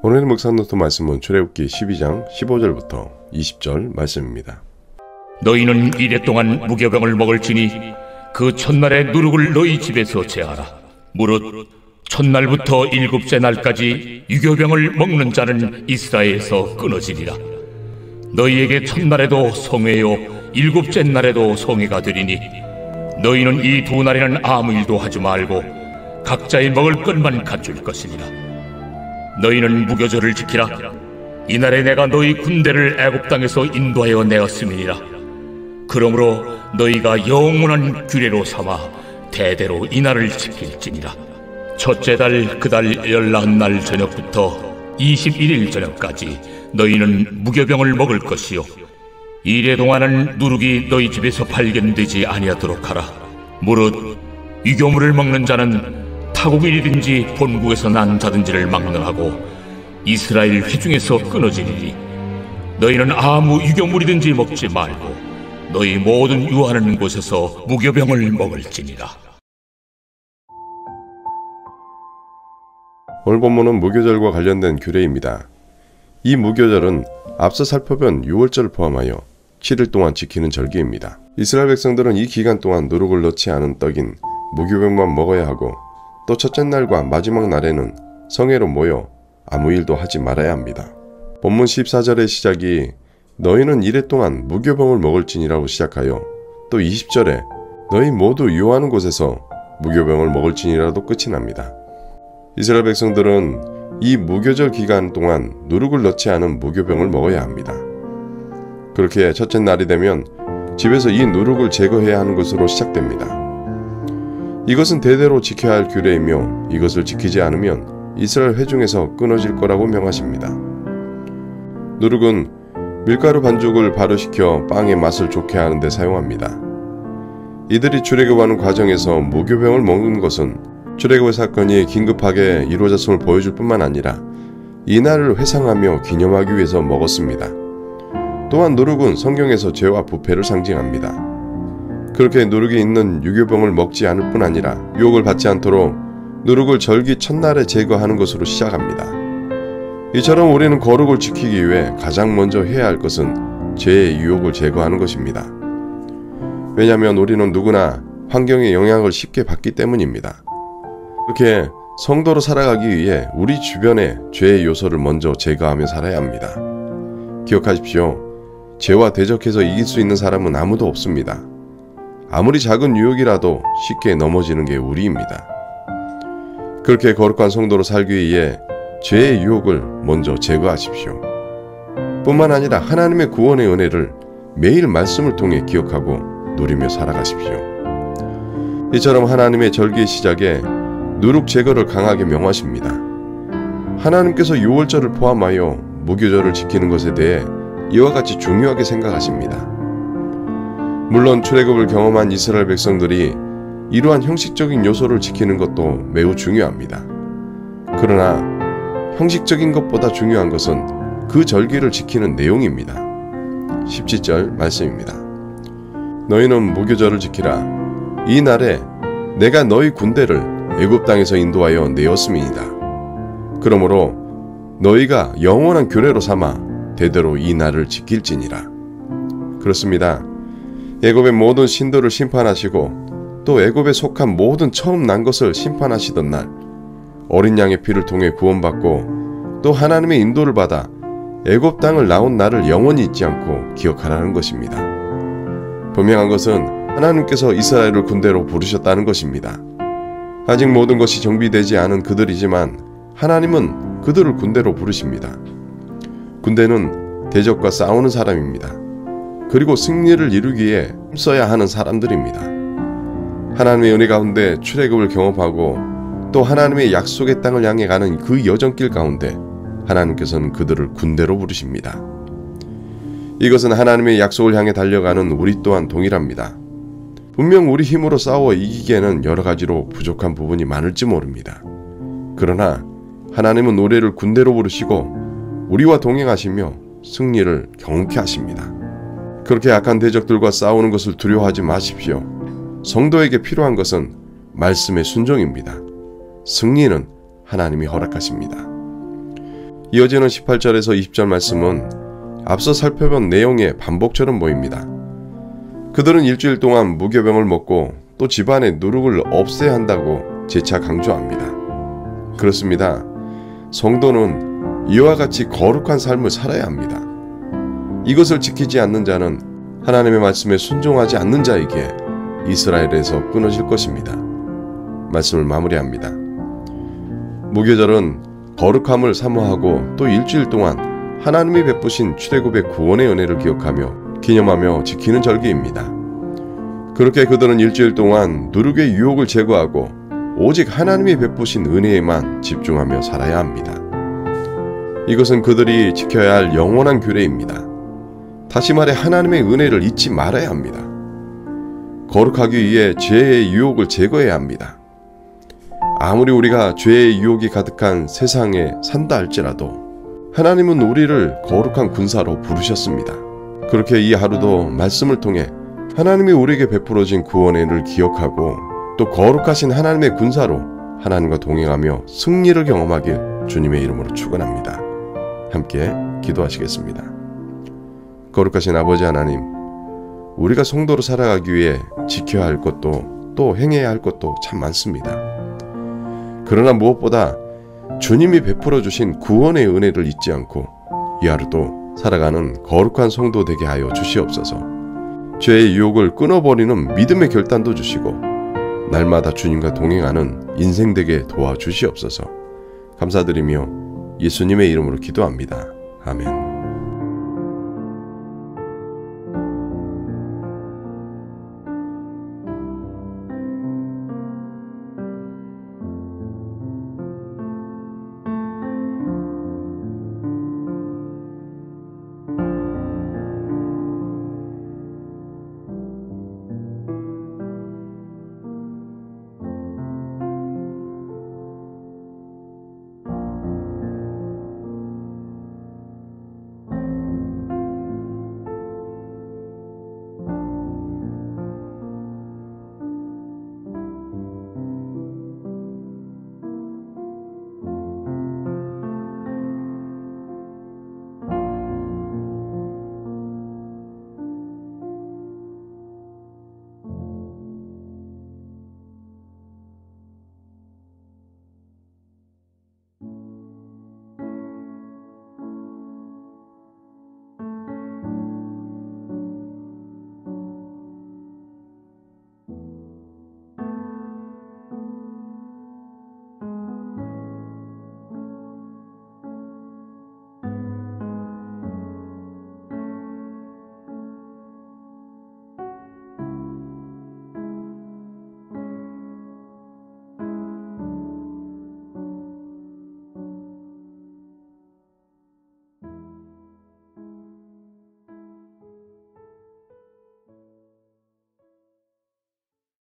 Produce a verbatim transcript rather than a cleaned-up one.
오늘의 묵상노트 말씀은 출애굽기 십이 장 십오 절부터 이십 절 말씀입니다. 너희는 이래 동안 무교병을 먹을지니 그 첫날의 누룩을 너희 집에서 제하라. 무릇 첫날부터 일곱째 날까지 유교병을 먹는 자는 이스라엘에서 끊어지리라. 너희에게 첫날에도 성회요 일곱째 날에도 성회가 되리니 너희는 이 두 날에는 아무 일도 하지 말고 각자의 먹을 것만 갖출 것이니라. 너희는 무교절을 지키라. 이날에 내가 너희 군대를 애굽 땅에서 인도하여 내었음이니라. 그러므로 너희가 영원한 규례로 삼아 대대로 이날을 지킬지니라. 첫째 달 그 달 열나흔 날 저녁부터 이십일 일 저녁까지 너희는 무교병을 먹을 것이요 이래 동안은 누룩이 너희 집에서 발견되지 아니하도록 하라. 무릇 유교물을 먹는 자는 타국인이든지 본국에서 난 자든지를 막론하고 이스라엘 회중에서 끊어지리니 너희는 아무 유교물이든지 먹지 말고 너희 모든 유하는 곳에서 무교병을 먹을지니라. 오늘 본문은 무교절과 관련된 규례입니다. 이 무교절은 앞서 살펴본 유월절을 포함하여 칠 일 동안 지키는 절기입니다. 이스라엘 백성들은 이 기간 동안 누룩을 넣지 않은 떡인 무교병만 먹어야 하고 또 첫째 날과 마지막 날에는 성회로 모여 아무 일도 하지 말아야 합니다. 본문 십사 절의 시작이 너희는 이래 동안 무교병을 먹을지니라고 시작하여 또 이십 절에 너희 모두 유하는 곳에서 무교병을 먹을지니라도 끝이 납니다. 이스라엘 백성들은 이 무교절 기간 동안 누룩을 넣지 않은 무교병을 먹어야 합니다. 그렇게 첫째 날이 되면 집에서 이 누룩을 제거해야 하는 것으로 시작됩니다. 이것은 대대로 지켜야 할 규례이며 이것을 지키지 않으면 이스라엘 회중에서 끊어질 거라고 명하십니다. 누룩은 밀가루 반죽을 발효시켜 빵의 맛을 좋게 하는 데 사용합니다. 이들이 출애굽하는 과정에서 무교병을 먹는 것은 출애굽의 사건이 긴급하게 이루어졌음을 보여줄 뿐만 아니라 이날을 회상하며 기념하기 위해서 먹었습니다. 또한 누룩은 성경에서 죄와 부패를 상징합니다. 그렇게 누룩이 있는 유교병을 먹지 않을 뿐 아니라 유혹을 받지 않도록 누룩을 절기 첫날에 제거하는 것으로 시작합니다. 이처럼 우리는 거룩을 지키기 위해 가장 먼저 해야 할 것은 죄의 유혹을 제거하는 것입니다. 왜냐하면 우리는 누구나 환경의 영향을 쉽게 받기 때문입니다. 그렇게 성도로 살아가기 위해 우리 주변의 죄의 요소를 먼저 제거하며 살아야 합니다. 기억하십시오. 죄와 대적해서 이길 수 있는 사람은 아무도 없습니다. 아무리 작은 유혹이라도 쉽게 넘어지는 게 우리입니다. 그렇게 거룩한 성도로 살기 위해 죄의 유혹을 먼저 제거하십시오. 뿐만 아니라 하나님의 구원의 은혜를 매일 말씀을 통해 기억하고 누리며 살아가십시오. 이처럼 하나님의 절기의 시작에 누룩 제거를 강하게 명하십니다. 하나님께서 유월절을 포함하여 무교절을 지키는 것에 대해 이와 같이 중요하게 생각하십니다. 물론 출애굽을 경험한 이스라엘 백성들이 이러한 형식적인 요소를 지키는 것도 매우 중요합니다. 그러나 형식적인 것보다 중요한 것은 그 절기를 지키는 내용입니다. 십칠 절 말씀입니다. 너희는 무교절을 지키라. 이 날에 내가 너희 군대를 애굽 땅에서 인도하여 내었음이니이다. 그러므로 너희가 영원한 규례로 삼아 대대로 이 날을 지킬지니라. 그렇습니다. 애굽의 모든 신도를 심판하시고 또 애굽에 속한 모든 처음 난 것을 심판하시던 날 어린 양의 피를 통해 구원받고 또 하나님의 인도를 받아 애굽 땅을 나온 날을 영원히 잊지 않고 기억하라는 것입니다. 분명한 것은 하나님께서 이스라엘을 군대로 부르셨다는 것입니다. 아직 모든 것이 정비되지 않은 그들이지만 하나님은 그들을 군대로 부르십니다. 군대는 대적과 싸우는 사람입니다. 그리고 승리를 이루기에 힘써야 하는 사람들입니다. 하나님의 은혜 가운데 출애굽을 경험하고 또 하나님의 약속의 땅을 향해 가는 그 여정길 가운데 하나님께서는 그들을 군대로 부르십니다. 이것은 하나님의 약속을 향해 달려가는 우리 또한 동일합니다. 분명 우리 힘으로 싸워 이기기에는 여러 가지로 부족한 부분이 많을지 모릅니다. 그러나 하나님은 우리를 군대로 부르시고 우리와 동행하시며 승리를 경험케 하십니다. 그렇게 악한 대적들과 싸우는 것을 두려워하지 마십시오. 성도에게 필요한 것은 말씀의 순종입니다. 승리는 하나님이 허락하십니다. 이어지는 십팔 절에서 이십 절 말씀은 앞서 살펴본 내용의 반복처럼 보입니다. 그들은 일주일 동안 무교병을 먹고 또 집안의 누룩을 없애야 한다고 재차 강조합니다. 그렇습니다. 성도는 이와 같이 거룩한 삶을 살아야 합니다. 이것을 지키지 않는 자는 하나님의 말씀에 순종하지 않는 자에게 이스라엘에서 끊어질 것입니다. 말씀을 마무리합니다. 무교절은 거룩함을 사모하고 또 일주일 동안 하나님이 베푸신 출애굽의 구원의 은혜를 기억하며 기념하며 지키는 절기입니다. 그렇게 그들은 일주일 동안 누룩의 유혹을 제거하고 오직 하나님이 베푸신 은혜에만 집중하며 살아야 합니다. 이것은 그들이 지켜야 할 영원한 규례입니다. 다시 말해 하나님의 은혜를 잊지 말아야 합니다. 거룩하기 위해 죄의 유혹을 제거해야 합니다. 아무리 우리가 죄의 유혹이 가득한 세상에 산다 할지라도 하나님은 우리를 거룩한 군사로 부르셨습니다. 그렇게 이 하루도 말씀을 통해 하나님이 우리에게 베풀어진 구원의 은혜를 기억하고 또 거룩하신 하나님의 군사로 하나님과 동행하며 승리를 경험하길 주님의 이름으로 축원합니다. 함께 기도하시겠습니다. 거룩하신 아버지 하나님, 우리가 성도로 살아가기 위해 지켜야 할 것도 또 행해야 할 것도 참 많습니다. 그러나 무엇보다 주님이 베풀어 주신 구원의 은혜를 잊지 않고 이 하루도 살아가는 거룩한 성도 되게 하여 주시옵소서. 죄의 유혹을 끊어버리는 믿음의 결단도 주시고 날마다 주님과 동행하는 인생 되게 도와주시옵소서. 감사드리며 예수님의 이름으로 기도합니다. 아멘.